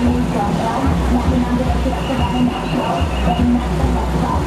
你装装，那是难得的，是那是难得的，我是难得的。